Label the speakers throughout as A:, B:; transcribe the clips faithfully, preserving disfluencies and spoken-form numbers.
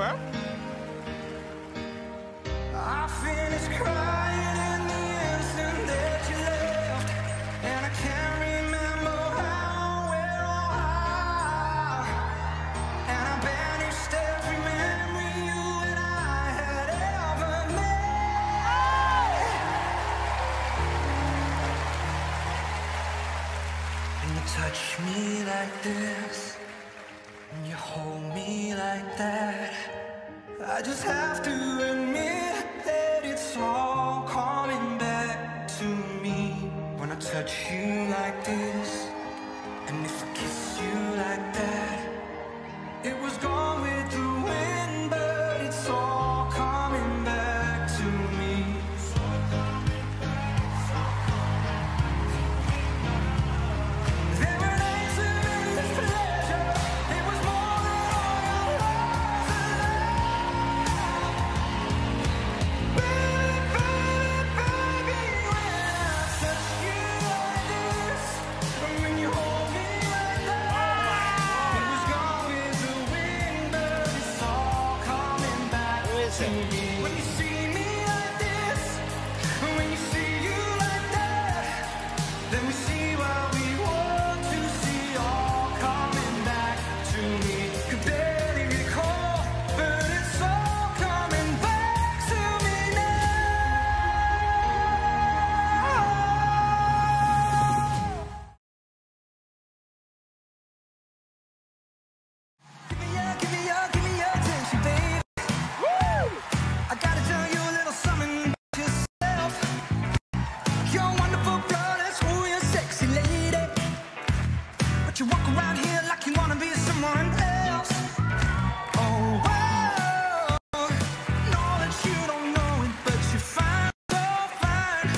A: huh?
B: I finished crying in the instant that you left, and I can't remember how, where, or how. And I banished every memory you and I had ever made. And you touch me like this, and you hold me like that. I just have to admit that it's all coming back to me when I touch you like this, and if I kiss you like that. It was gone with the wind, but it's all coming back to me. There were nights of endless pleasure. It was more than all your loves alive. Baby, baby, baby, when I touch you like this, and when you hold me like that, it was gone with the wind, but it's all coming back to me. When you see me like this, and when you see you like that, then we see what we want to see, all coming back to me. Could barely recall, but it's all coming back to me now. Give me your, give me your, give me your attention, baby. I gotta tell you a little something about yourself. You're wonderful, flawless, ooh, you're sexy lady. But you walk around here like you wanna be someone else. Oh, wow. Know that you don't know it, but you're fine, so fine.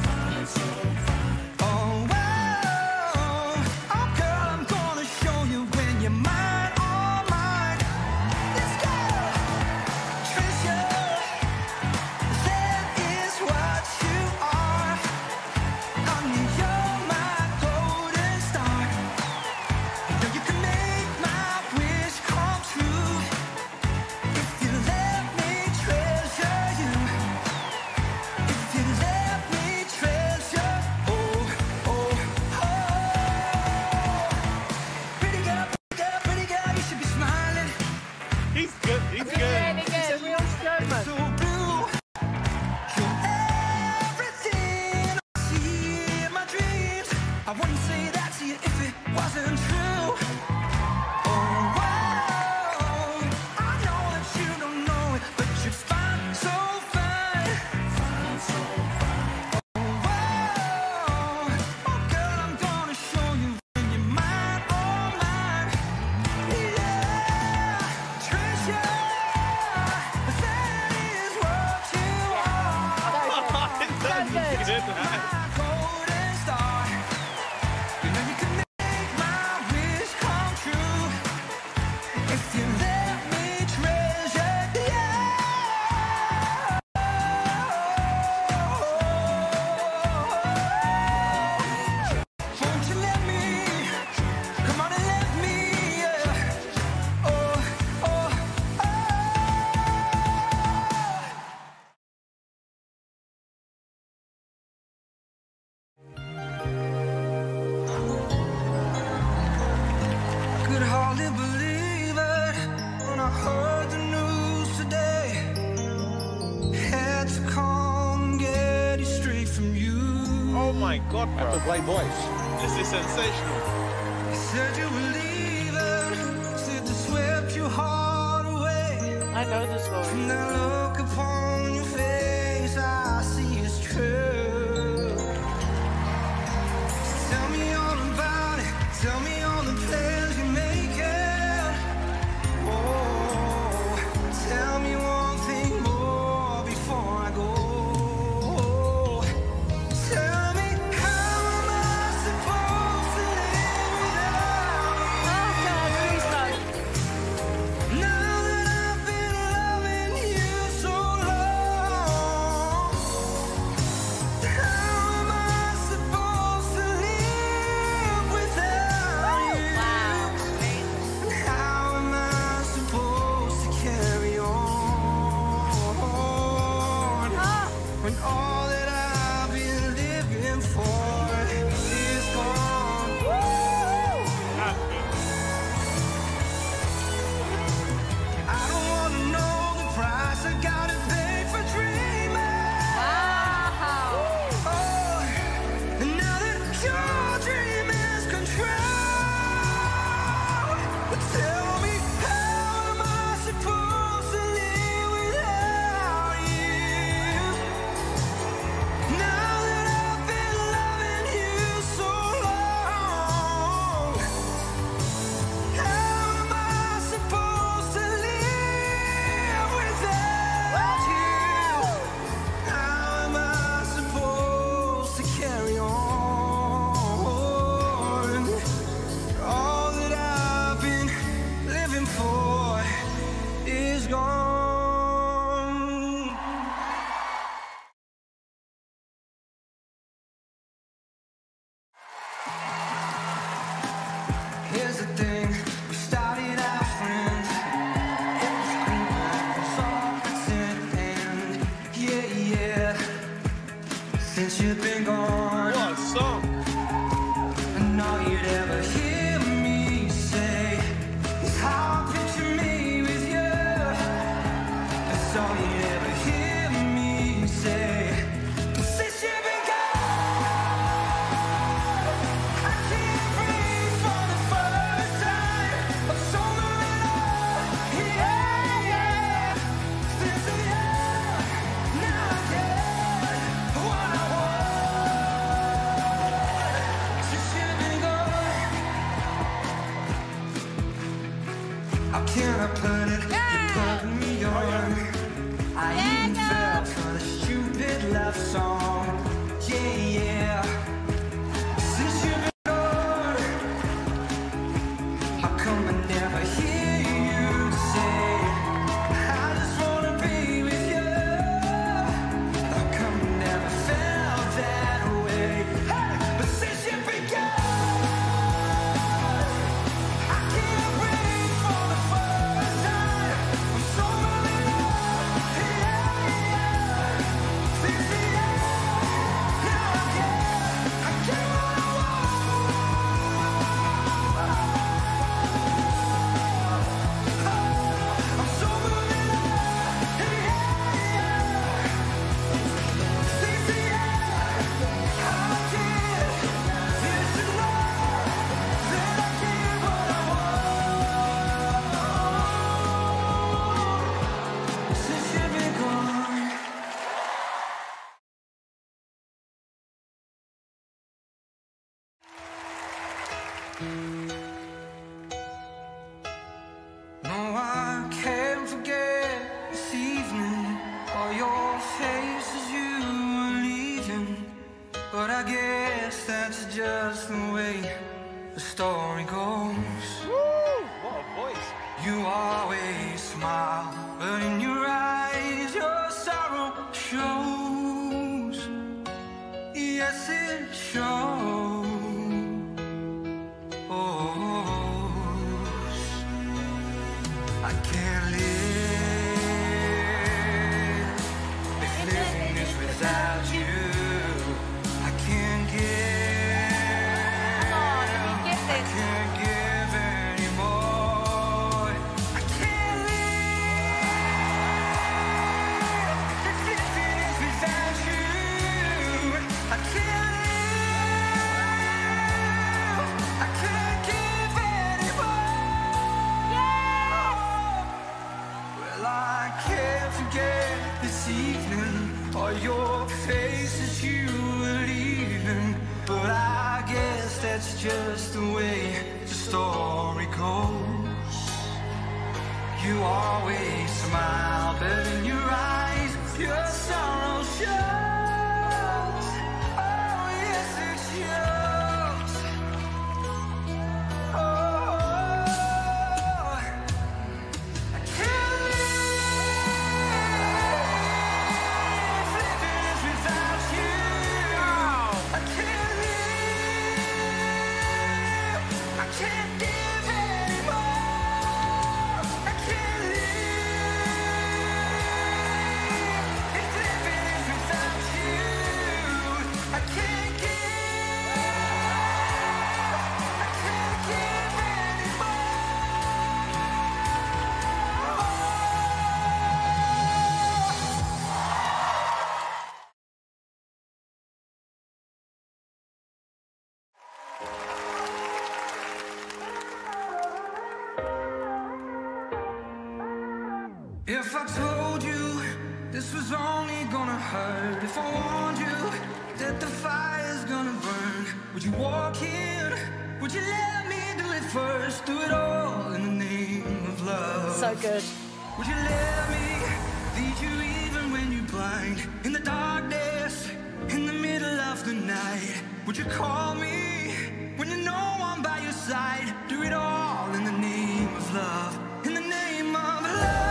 B: Oh, wow. Oh, girl, I'm gonna show you when you're mine, all mine. Let's go. Treasure, that is what you are. Honey, you're my golden star. Now you can make my wish come true if you let me treasure you. If you let me treasure, oh, oh, oh. Pretty girl, pretty girl, pretty girl, you should be smiling.
A: He's good. He's good.
B: So blue, you're everything I see in my dreams. I wouldn't say that to you if it wasn't true. Oh, wow. I know that you don't know it, but you're fine, so fine. Oh, wow. Oh, girl, I'm gonna show you when you're mine, all mine. Yeah, treasure, that is what you are. My golden star. You know you can make my wish come true if you let me treasure, yeah. Won't you let me? Come on and let me, yeah. Oh, oh, oh. I could hardly believe it when I heard the news today. Had to come get it straight from you.
A: Oh my God,
C: I have to
A: bro.
C: play voice.
A: This is sensational.
B: You said you were leaving, said to swept your heart away.
D: I know the story.
B: From that look upon your face, I see it's true. Tell me all about it. Tell me all the plans you're making. Oh, tell me one thing more before I go. Tell me, how am I supposed to live without you?
D: Oh God, please don't.
B: Now that I've been loving you so long. How can I put it? You're putting me on. I even fell for the stupid love song. Yeah, yeah. Since you've been gone, how come I never hear you say, I just wanna be with you? How come I never felt that way? Hey, but since you've been gone, I can't breathe for the first time. I'm so in love, yeah, yeah. Fix me up, now I get, I get what I want. I'm so in love, yeah, yeah. Fix me up, I get, it's enough that I get what I want. Since you've been gone. No, I can't forget this evening, all your faces you were leaving. But I guess that's just the way the story goes.
A: Woo! What a voice.
B: You always smile, but in your eyes your sorrow shows. Yes, it shows. I can't live if living is without you. I can't give.
C: Come on, let me get
B: I
C: this.
B: can't give anymore. I can't live if living is without you. I can't live. I can't give anymore. Well, I can't forget this evening, all your faces you were leaving. But I guess that's just the way the story goes. You always smile, but in your eyes your sorrow shows. Oh, yes, it shows. Oh, I can't live living is without you. I can't live. I can't give anymore. I can't live if living is without you. I can't give. I can't give If I told you this was only gonna hurt, if I warned you that the fire's gonna burn, would you walk in? Would you let me do it first? Do it all in the name of love.
C: So good.
B: Would you let me lead you even when you're blind? In the darkness, in the middle of the night, would you call me when you know I'm by your side? Do it all in the name of love. In the name of love.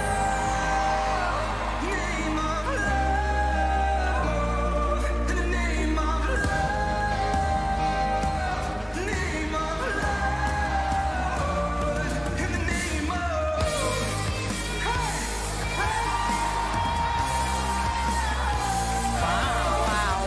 B: Name of love. In the name of love. Name of love. In the name of. Hey, hey.
C: Wow.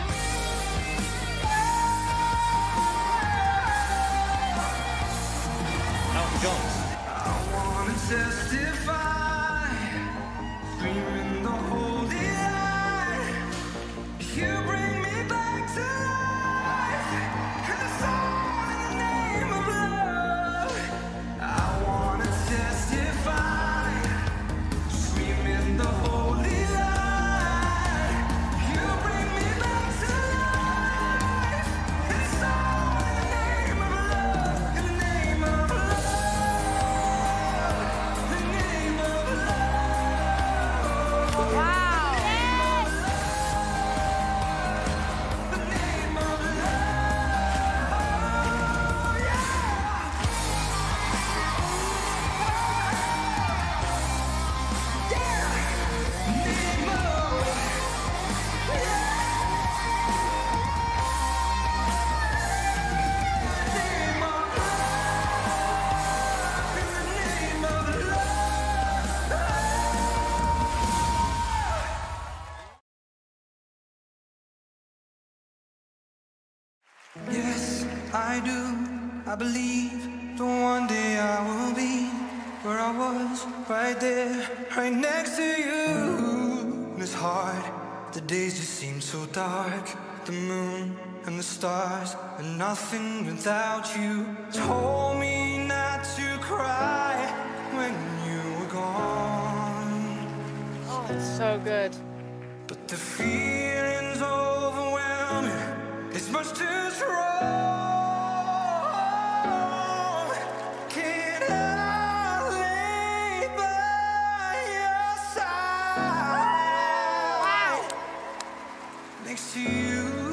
A: Elton John.
B: I wanna testify, screaming the holy light. You bring me back to life, and it's all in the name of love. I wanna testify, screaming the holy light. You bring me back to life, and it's all in the name of love, in the name of love. I do. I believe that one day I will be where I was, right there, right next to you. And it's hard, the days just seem so dark. The moon and the stars and nothing without you. Told me not to cry when you were gone.
C: Oh, it's so good.
B: But the feeling's overwhelming. It's much too strong. Can I lay by your side next to you?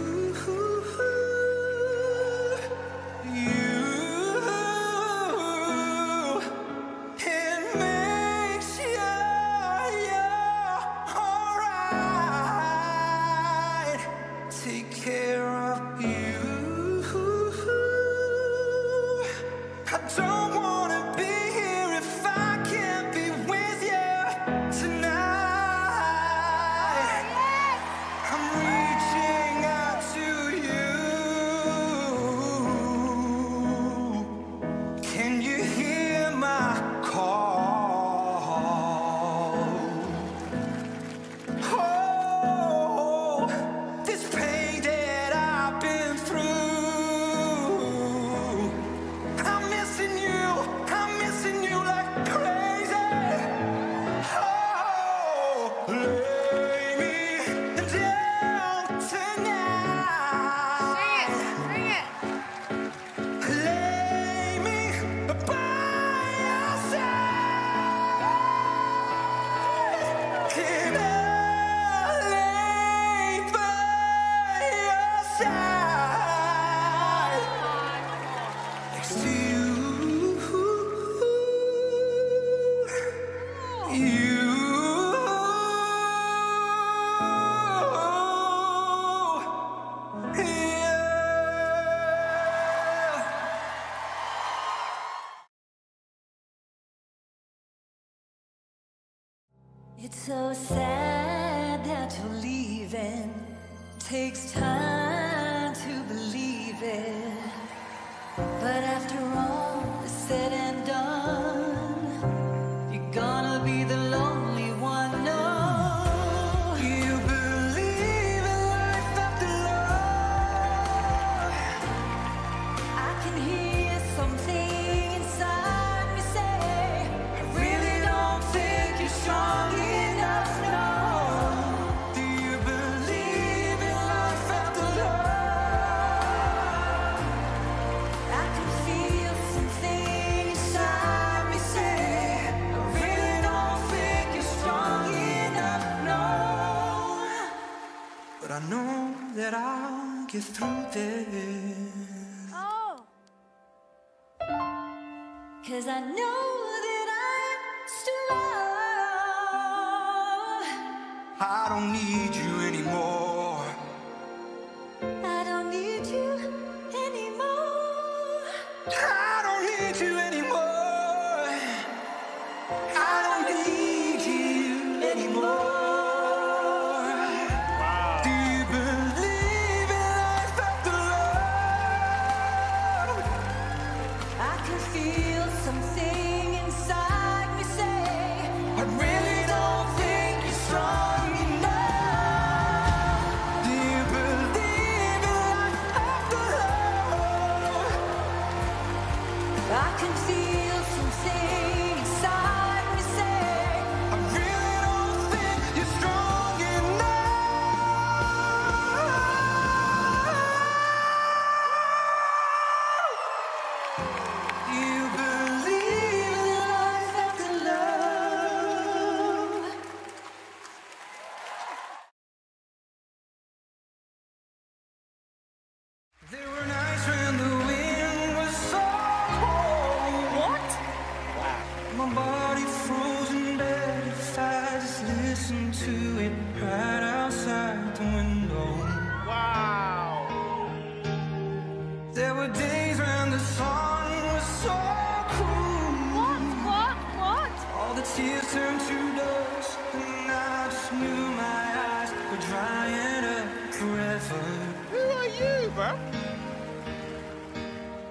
D: It's so sad that you're leaving. Takes time to believe it. But after all is said and done, you're gonna be the lonely one. No,
B: You believe in life after love.
D: I can hear something inside me say, I really don't think you're strong enough. No,
B: Do you believe in life after love?
D: I can feel something inside me say, I really don't think you're strong enough. No.
B: But I know that I'll get through this.
C: Oh.
D: Cause I know that I'm strong.
B: I don't need you anymore.
D: I don't need you anymore.
B: I don't need you anymore. I don't need you anymore. Do you believe in life after love?
D: I can feel something inside me say,
B: I really don't think you're strong enough. Do you believe in life after love?
D: I can feel something inside me say,
B: I really don't think you're strong enough. You believe in life after love. There were nights when the wind was so cold.
C: What?
B: My body frozen dead if I just listened to it right outside the window.
C: Wow.
B: There were days when the sun was so cool.
C: What? What? What?
B: All the tears turned to dust, and I just knew my eyes were drying up forever.
C: Who are you, bro?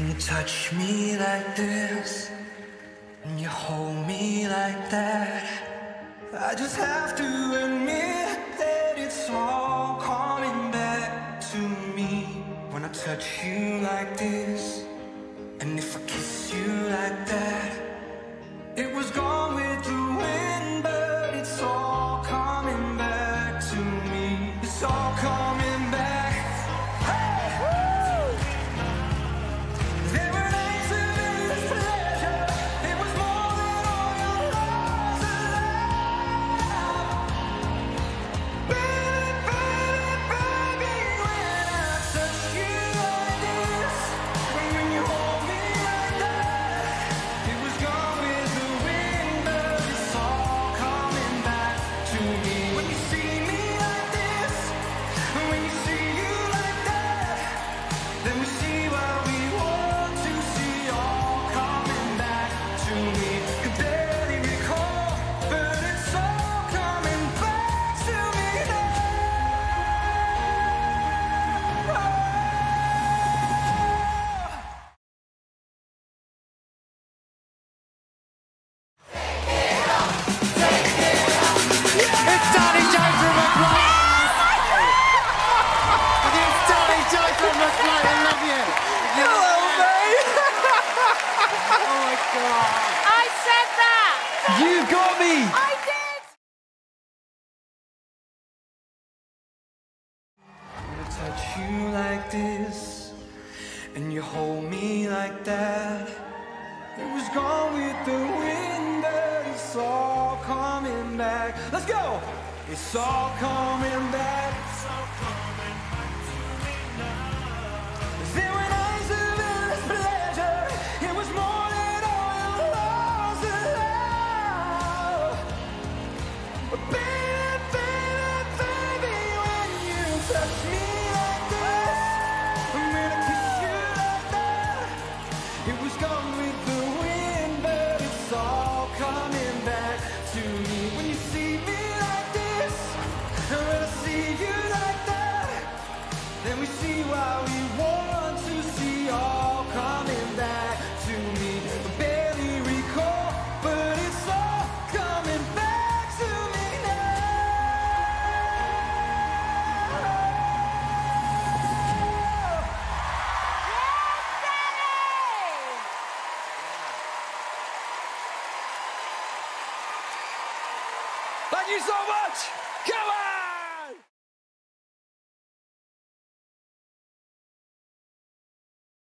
B: When you touch me like this, and you hold me like that, I just have to admit that it's all coming back to me. When I touch you like this, and if I kiss you like that, it was gone with the wind, but it's all coming back to me. It's all coming back.
C: I said that!
E: You got me!
C: I did!
B: When I touch you like this, and you hold me like that, it was gone with the wind, but it's all coming back. Let's go! It's all coming back. It's all coming back to me now. There were nights of endless pleasure. It was more than all your lost love. But baby, baby, baby, when you touch me like this, I'm gonna kiss you like that. It was gone with the wind, but it's all coming back to me. When you see me like this, and when I see you like that, then we see why we want to see all coming back to me. I barely recall, but it's all coming back to me now.
E: Thank you so much! Come on!